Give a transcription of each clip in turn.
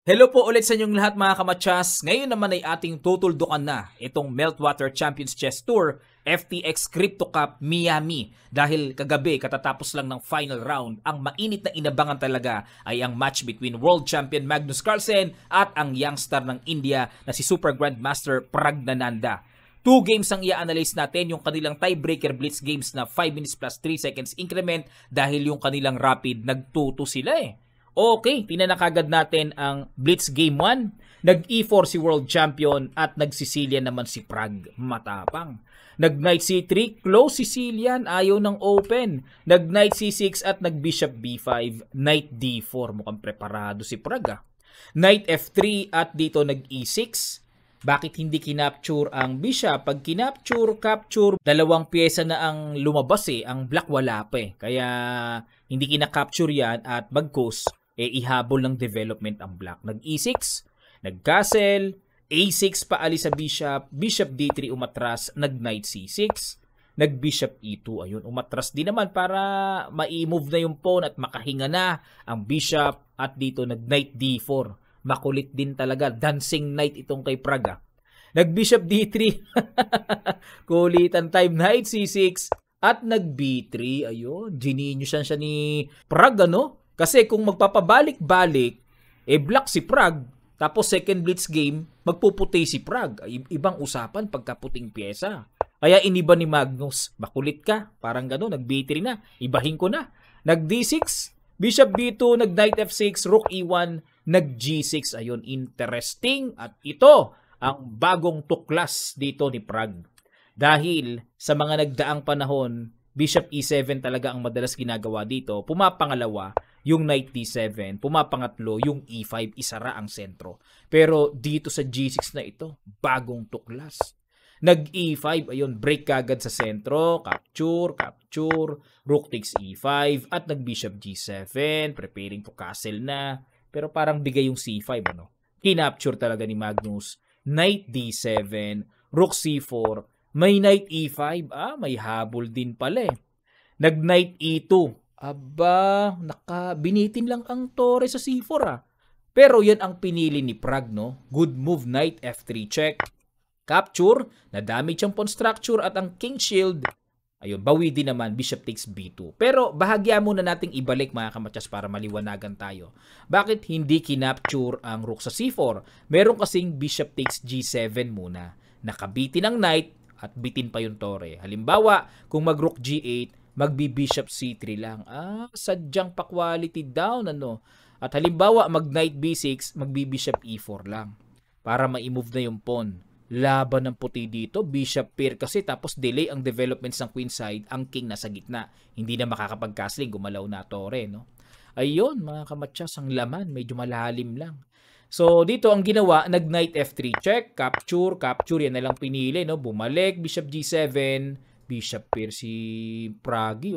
Hello po ulit sa inyong lahat mga kamatsas. Ngayon naman ay ating tutuldukan na itong Meltwater Champions Chess Tour FTX Crypto Cup Miami. Dahil kagabi katatapos lang ng final round, ang mainit na inabangan talaga ay ang match between World Champion Magnus Carlsen at ang youngster ng India na si Super Grandmaster Praggnanandhaa. 2 games ang i-analyze natin, yung kanilang tiebreaker blitz games na 5 minutes plus 3 seconds increment dahil yung kanilang rapid nag-2-2 sila Okay, tinanakagad natin ang Blitz Game 1. Nag-E4 si World Champion at nag-Sicilian naman si Prag. Matapang. Nag-Knight C3, close Sicilian, ayaw ng open. Nag-Knight C6 at nag-Bishop B5, Knight D4. Mukhang preparado si Prag. Knight F3 at dito nag-E6. Bakit hindi kinapture ang Bishop? Pag capture, dalawang pyesa na ang lumabas ang black wala pa Kaya hindi kinakapture yan at bagkus ihabol ng development ang black. Nag-E6, nag-castle, A6 paalis sa bishop, bishop D3 umatras, nag-knight C6, nag-bishop E2. Ayun, umatras din naman para ma-move na yung pawn at makahinga na ang bishop at dito nag-knight D4. Makulit din talaga. Dancing knight itong kay Prag. Nag-bishop D3. Kulitan time. Knight C6 at nag-B3. Ayun, genius siya ni Prag Kasi kung magpapabalik-balik, black si Prag, tapos second blitz game, magpuputi si Prag. Ibang usapan pagkaputing pyesa. Kaya iniba ni Magnus, makulit ka, parang gano'n, nag-B3 na, ibahin ko na. Nag-D6, Bishop B2, nag-Knight F6, Rook E1, nag-G6. Ayun, interesting. At ito, ang bagong tuklas dito ni Prag. Dahil sa mga nagdaang panahon, Bishop E7 talaga ang madalas ginagawa dito. Pumapangalawa, yung Knight D7. Pumapangatlo, yung E5. Isara ang sentro. Pero dito sa G6 na ito, bagong tuklas. Nag-E5, ayun, break kagad sa sentro. Capture. Rook takes E5. At nag-Bishop G7. Preparing to castle na. Pero parang bigay yung C5, Kinapture talaga ni Magnus. Knight D7. Rook C4. May Knight E5. May habol din pala Nag-Knight E2. Aba, binitin lang ang tore sa C4 Pero yan ang pinili ni Prag, Good move, Knight F3 check. Capture, na-damage ang pawn structure at ang king shield. Ayun, bawi din naman, Bishop takes B2. Pero bahagya muna nating ibalik mga kamatsas para maliwanagan tayo. Bakit hindi kinapture ang rook sa C4? Meron kasing Bishop takes G7 muna. Nakabitin ang knight at bitin pa yung tore. Halimbawa, kung mag-rook G8, magbi-bishop C3 lang. Sadyang pa-quality down, At halimbawa, mag-knight B6, magbi-bishop E4 lang. Para ma-move na yung pawn. Laban ng puti dito, bishop pair kasi tapos delay ang developments ng queen side, ang king nasa gitna. Hindi na makakapag-castling, gumalaw na tore, Ayun, mga kamatsas, ang laman, medyo malalim lang. So, dito ang ginawa, nag-knight F3 check, capture, yan na lang pinili, Bumalik, bishop G7, bishop pair si Pragi,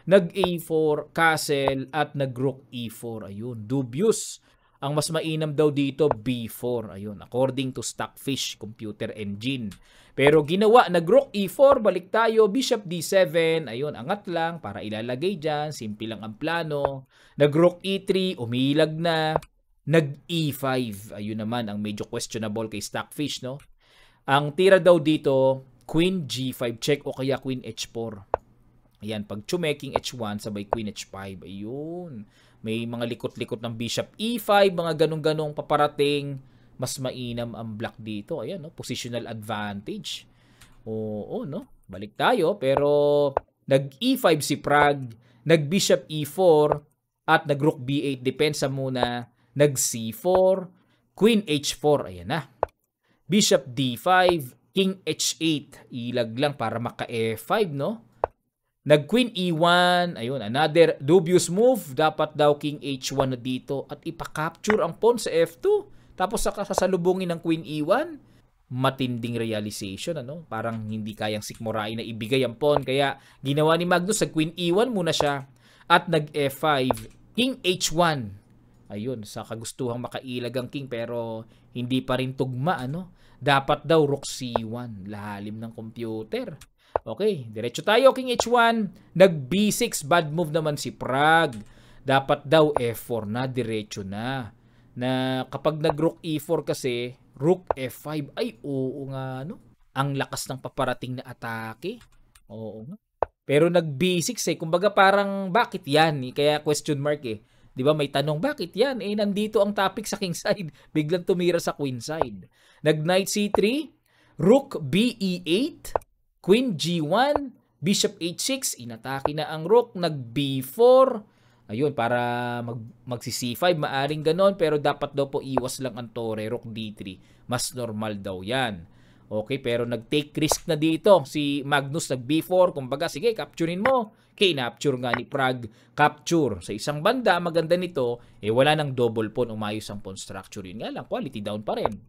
Nag-A4, castle, at nag-rook E4. Ayun, dubious. Ang mas mainam daw dito, B4. Ayun, according to Stockfish Computer Engine. Pero ginawa, nag-rook E4, balik tayo, bishop D7. Ayun, angat lang para ilalagay dyan. Simple lang ang plano. Nag-rook E3, umilag na. Nag-E5. Ayun naman, ang medyo questionable kay Stockfish, Ang tira daw dito, Queen G5 check o kaya Queen H4. Ayan, pag chumeking H1, sabay Queen H5. Ayun. May mga likot-likot ng Bishop E5, mga ganong-ganong paparating. Mas mainam ang black dito. Ayan, positional advantage. Oo, Balik tayo. Pero nag-E5 si Prag, nag-Bishop E4, at nag-Rook B8. Depensa muna. Nag-C4, Queen H4. Ayan na. Bishop D5, King H8. Ilag lang para maka-E5, Nag-Queen E1, ayun, another dubious move. Dapat daw King H1 na dito at ipa-capture ang pawn sa F2. Tapos sasalubungin ng Queen E1. Matinding realization, Parang hindi kayang sikmurain na ibigay ang pawn. Kaya ginawa ni Magnus sa Queen E1 muna siya. At nag-F5, King H1. Ayun, sa kagustuhang makailag ang king pero hindi pa rin tugma, Dapat daw Rook C1. Lalim ng computer. Okay, diretso tayo, King H1. Nag-B6, bad move naman si Prag. Dapat daw F4 na, diretso na. Na kapag nag-rook e4 kasi, rook f5, ay oo nga no. Ang lakas ng paparating na atake. Oo nga. Pero nag b6 eh. Kumbaga parang bakit yan? Kaya question mark eh. 'Di ba may tanong bakit yan? Eh nandito ang topic sa king side. Biglang tumira sa queen side. Nag knight c3, rook be8, queen g1, bishop h6, inatake na ang rook, nag b4. Ayun, para magsi c5, maaring ganon, pero dapat daw po iwas lang ang tore, rook d3. Mas normal daw yan. Okay, pero nag-take risk na dito. Si Magnus nag b4, kumbaga, sige, capturein mo. Kinapture nga ni Prag, capture. Sa isang banda, maganda nito, wala nang double pawn, umayos ang pawn structure. Yun nga lang, quality down pa rin.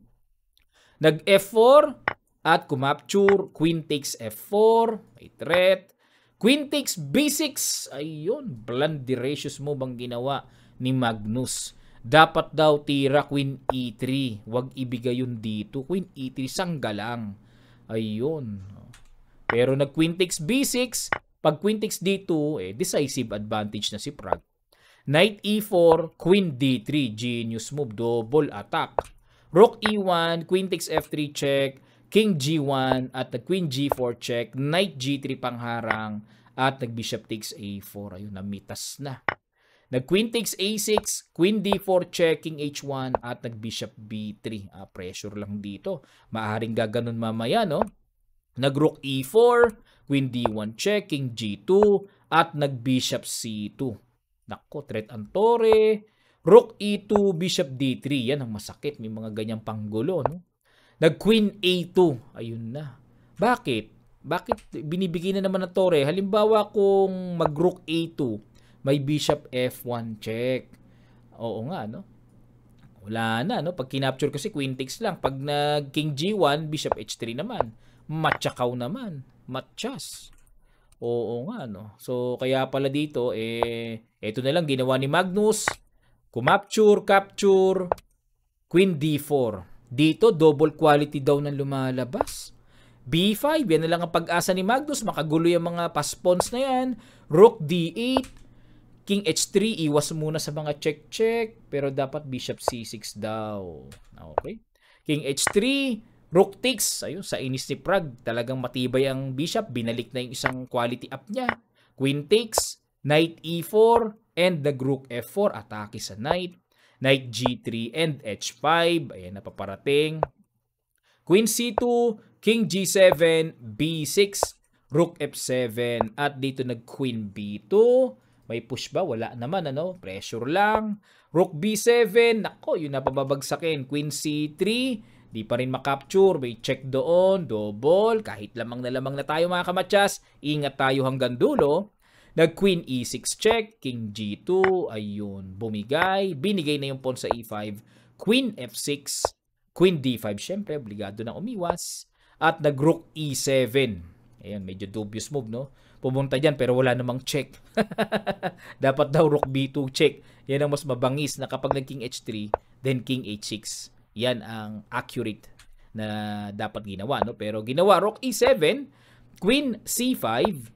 Nag f4, at kumapture, queen takes f4, may threat. Queen takes b6. Ayun, blunderatious move ang ginawa ni Magnus. Dapat daw tira queen e3. Huwag ibigay yun dito. Queen e3, sangga lang. Ayun. Pero nag queen takes b6. Pag queen takes d2, decisive advantage na si Prag. Knight e4, queen d3. Genius move. Double attack. Rook e1, queen takes f3 check. King g1 at nag queen g4 check. Knight g3 pangharang. At nag bishop takes a4. Ayun, namitas na. Nag queen takes a6, queen d4 check, king h1 at nag bishop b3. Pressure lang dito. Maaring gaganon mamaya, no? Nag rook e4, queen d1 check, king g2 at nag bishop c2. Nako, threat ang tore. Rook e2, bishop d3. Yan ang masakit. May mga ganyang panggulo, no? Nag queen a2. Ayun na. Bakit? Bakit binibigay na naman ng tore? Halimbawa kung mag rook a2, may bishop f1 check. Oo nga, no? Wala na, no? Pag kinapture kasi queen takes lang. Pag nag king g1, bishop h3 naman. Matchakaw naman. Matchas. Oo nga, no? So, kaya pala dito, eto na lang ginawa ni Magnus. Kumapture, capture, queen d4. Dito, double quality daw ng lumalabas. b5, yan na lang ang pag-asa ni Magnus. Makagulo yung mga paspawns na yan. Rook d8, king h3, iwas muna sa mga check-check. Pero dapat bishop c6 daw. Okay. King h3, rook takes. Ayun, sa inis ni Prag. Talagang matibay ang bishop. Binalik na yung isang quality up niya. Queen takes, knight e4, and the rook f4. Atake sa knight. Knight g3 and h5. Ayan, napaparating. Queen c2, king g7, b6, rook f7. At dito nag-queen b2. May push ba? Wala naman, ano? Pressure lang. Rook b7. Nako, yun na pababagsakin. Queen c3. Di pa rin makapture. May check doon. Double. Kahit lamang na tayo mga kamatsas. Ingat tayo hanggang dulo. Nag-queen e6 check. King g2. Ayun. Bumigay. Binigay na yung pawn sa e5. Queen f6. Queen d5. Siyempre, obligado na umiwas. At nag-rook e7. Ayan, medyo dubious move, no? Pumunta dyan pero wala namang check. Dapat daw rook b2 check. Yan ang mas mabangis na kapag nag-king h3, then king h6. Yan ang accurate na dapat ginawa, no? Pero ginawa rook e7, queen c5,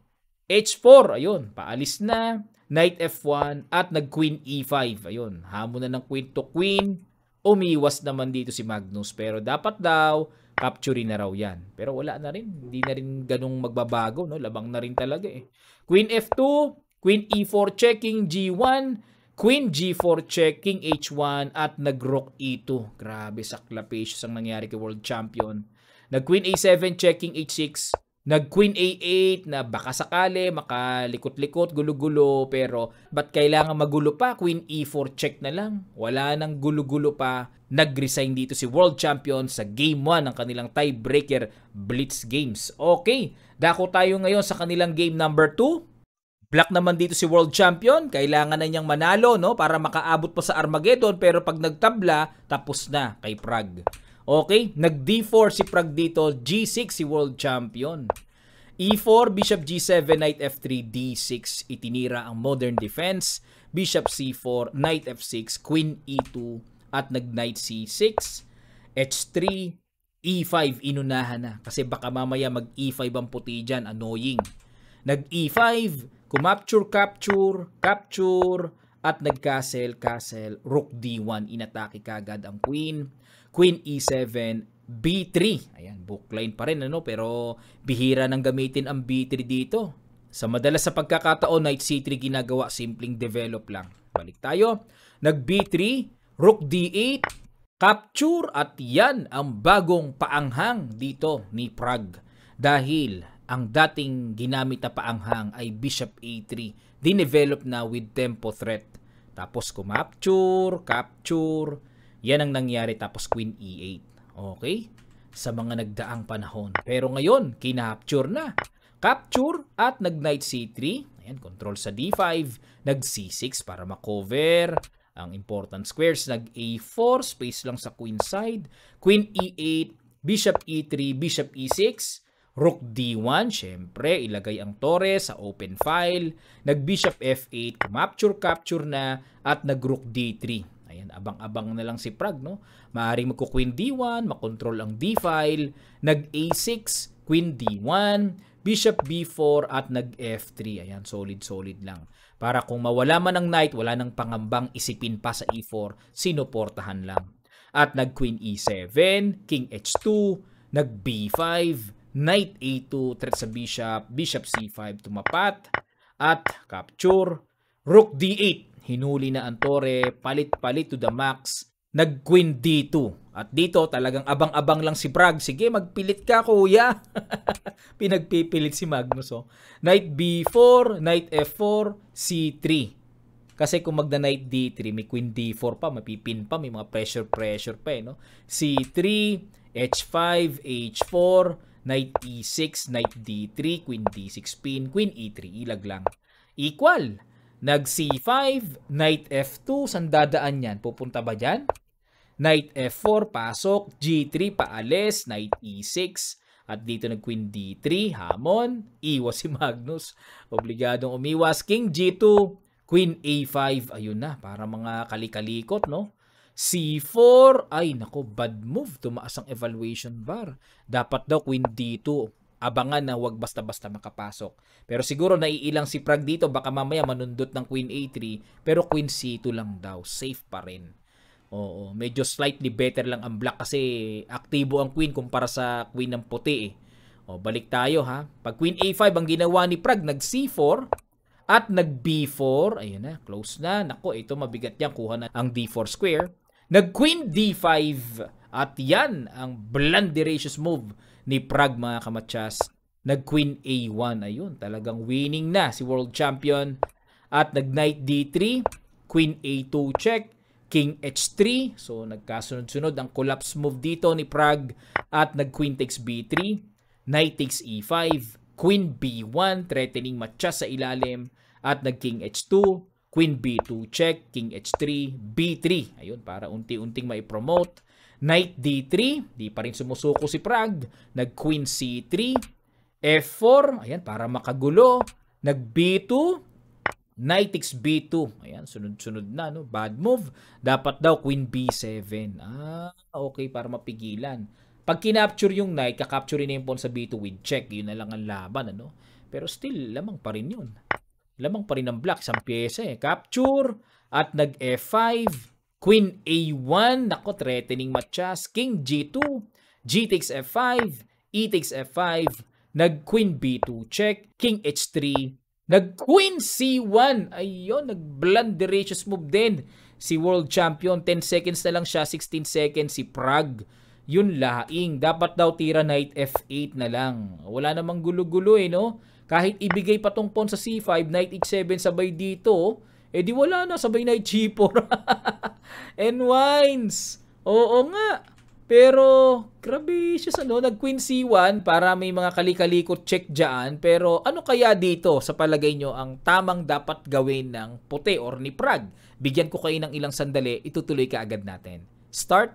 h4, ayun, paalis na, knight f1, at nag-queen e5. Ayun, hamon na ng queen to queen. Umiwas naman dito si Magnus, pero dapat daw capture na raw yan. Pero wala na rin. Hindi na rin ganung magbabago, no? Labang na rin talaga eh. Queen f2, queen e4 check, king g1, queen g4 check, king h1, at nag-rook e2. Grabe, saklapacious ang nangyari kay world champion. Nag-queen a7 check, king h6, nag-queen a8 na baka sakali, makalikot-likot, gulo-gulo. Pero ba't kailangan magulo pa? Queen e4 check na lang. Wala nang gulo-gulo pa. Nag-resign dito si world champion sa game 1 ng kanilang tiebreaker Blitz Games. Okay, dako tayo ngayon sa kanilang game number 2. Black naman dito si world champion. Kailangan na niyang manalo, no, para makaabot pa sa Armageddon. Pero pag nagtabla, tapos na kay Prag. Okay, nag-d4 si Prag dito. G6 si world champion. E4, bishop g7, knight f3, d6. Itinira ang modern defense. Bishop c4, knight f6, queen e2, at nag-knight c6, h3, e5, inunahan na. Kasi baka mamaya mag-e5 ang puti dyan, annoying. Nag-e5, kumapture, capture, at nag-castle, rook d1, inatake kagad ang queen, queen e7, b3. Ayan, bookline pa rin pero bihira nang gamitin ang b3 dito. Sa madalas sa pagkakataon, knight c3 ginagawa, simpleng develop lang. Balik tayo, nag b3, rook d8, capture, at yan ang bagong paanghang dito ni Prag. Dahil ang dating ginamit na paanghang ay bishop a3, dinevelop na with tempo threat. Tapos capture, yan ang nangyari, tapos queen e8. Okay? Sa mga nagdaang panahon. Pero ngayon, kinapture na. Capture at nag-knight c3. Ayan, control sa d5. Nag-c6 para makover ang important squares. Nag-a4, space lang sa queen side. Queen e8, bishop e3, bishop e6. Rook d1, syempre, ilagay ang torre sa open file. Nag-bishop f8, capture na, at nag-rook d3. Ayan, abang-abang na lang si Prag, no? Maaaring magko-queen d1, makontrol ang d-file. Nag-a6, queen d1, bishop b4, at nag-f3. Ayan, solid lang. Para kung mawala man ang knight, wala nang pangambang isipin pa sa e4, sinuportahan lang. At nag-queen e7, king h2, nag-b5, knight a2, threat sa bishop, bishop c5, tumapat, at capture, rook d8, hinuli na ang torre, palit-palit to the max, nag-queen d2. At dito talagang abang-abang lang si Prag. Sige, magpilit ka kuya. Pinagpipilit si Magnus. Oh. Knight b4, knight f4, c3. Kasi kung magda-knight d3, may queen d4 pa, mapipin pa, may mga pressure pa no? C3, h5, h4, knight e6, knight d3, queen d6 pin, queen e3, ilag lang. Equal. Nag c5, knight f2, saan dadaan yan? Pupunta ba dyan? Knight f4, pasok, g3, paalis, knight e6, at dito nag queen d3, hamon, iwas si Magnus, obligadong umiwas, king g2, queen a5, ayun na, para mga kalikalikot, no? c4, ay nako, bad move, tumaas ang evaluation bar. Dapat daw queen d2, abangan na wag basta-basta makapasok. Pero siguro naiilang si Prag dito, baka mamaya manundot ng queen a3, pero queen c2 lang daw, safe pa rin. Oo, medyo slightly better lang ang black kasi aktibo ang queen kumpara sa queen ng puti eh. O, balik tayo ha. Pag queen a5 ang ginawa ni Prag, nag c4 at nag b4. Ayun na, close na. Nako, ito mabigat yan. Kuha na ang d4 square. Nag queen d5 at yan ang blunderacious move ni Prag mga kamatsas. Nag queen a1. Ayun, talagang winning na si world champion. At nag knight d3, queen a2 check, king h3. So nagkasunod-sunod ang collapse move dito ni Prag. At nag queen takes b3, knight takes e5, queen b1, threatening Matyas sa ilalim. At nag king h2, queen b2 check, king h3, b3. Ayun, para unti-unting maipromote. Knight d3, di pa rin sumusuko si Prag. Nag queen c3, f4, ayan, para makagulo. Nag b2, knight takes b2. Ayan, sunod-sunod na, no? Bad move. Dapat daw queen b7. Okay, para mapigilan. Pag kinapture yung knight, kakapture na yung pawn sa b2 with check. Yun na lang ang laban, ano? Pero still, lamang pa rin yun. Lamang pa rin ang black. Isang pyesa eh. Capture. At nag f5. Queen a1. Nako, threatening Matyas. King g2. G takes f5. E takes f5. Nag queen b2 check. King h3. Nag-queen c1. Ayun, nag-blunderacious move din. Si world champion, 10 seconds na lang siya, 16 seconds si Prag. Yun laing. Dapat daw tira knight f8 na lang. Wala namang gulo-gulo eh, no? Kahit ibigay pa tong pawn sa c5, knight h7 sabay dito, eh di wala na, sabay knight g4. And wines. Oo nga. Pero, grabe siya nag-queen c1 para may mga kalikalikot check dyan. Pero, ano kaya dito sa palagay nyo ang tamang dapat gawin ng puti or ni Prag? Bigyan ko kayo ng ilang sandali, itutuloy ka agad natin. Start.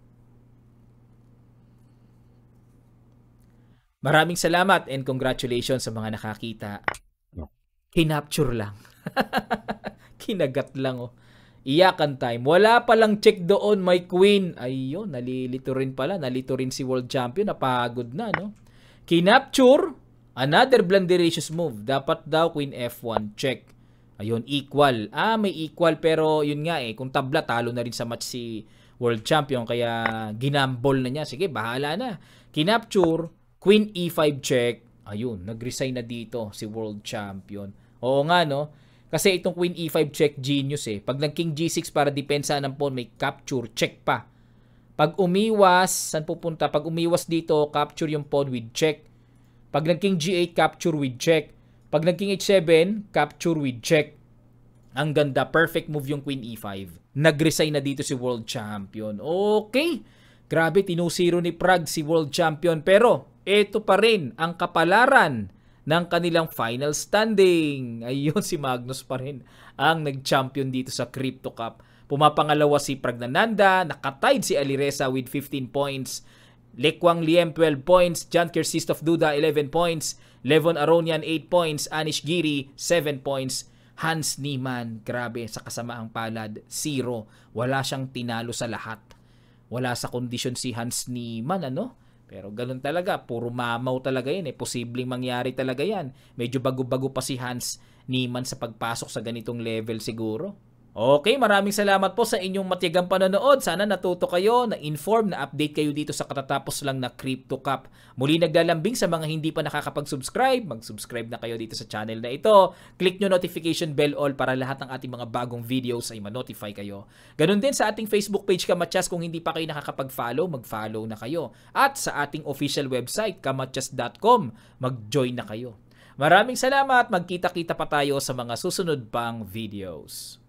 Maraming salamat and congratulations sa mga nakakita. Kinapture lang. Kinagat lang oh. Iyakan time. Wala palang check doon, my queen. Ayun, nalilito rin pala. Nalito rin si world champion. Napagod na, no? Kinapture. Another blunderacious move. Dapat daw queen f1 check. Ayun, equal. May equal pero yun nga kung tabla talo na rin sa match si world champion kaya ginambol na niya. Sige, bahala na. Kinapture, queen e5 check. Ayun, nag-resign na dito si world champion. Oo nga no. Kasi itong queen e5 check genius Pag nag king g6 para depensa ng pawn, may capture check pa. Pag umiwas, saan pupunta? Pag umiwas dito, capture yung pawn with check. Pag nag king g8, capture with check. Pag nag king h7, capture with check. Ang ganda, perfect move yung queen e5. Nag-resign na dito si world champion. Okay. Grabe, tinusiro ni Prag si world champion. Pero, ito pa rin ang kapalaran ng kanilang final standing. Ayun, si Magnus pa rin ang nag-champion dito sa Crypto Cup. Pumapangalawa si Pragnananda, nakatied si Alireza with 15 points. Lekwang Liem 12 points, John Kirsistoff Duda 11 points, Levon Aronian 8 points, Anish Giri 7 points, Hans Niemann, grabe sa kasamaang palad, 0. Wala siyang tinalo sa lahat. Wala sa kondisyon si Hans Niemann, ano? Pero ganun talaga, puro mamaw talaga yan Posibleng mangyari talaga yan. Medyo bago-bago pa si Hans Niemann sa pagpasok sa ganitong level siguro. Okay, maraming salamat po sa inyong matiyagang panonood. Sana natuto kayo, na-inform, na-update kayo dito sa katatapos lang na Crypto Cup. Muli naglalambing sa mga hindi pa nakakapag-subscribe. Mag-subscribe na kayo dito sa channel na ito. Click nyo notification bell all para lahat ng ating mga bagong videos ay ma-notify kayo. Ganun din sa ating Facebook page Kamatyas. Kung hindi pa kayo nakakapag-follow, mag-follow na kayo. At sa ating official website, kamatyas.com, mag-join na kayo. Maraming salamat. Magkita-kita pa tayo sa mga susunod pang videos.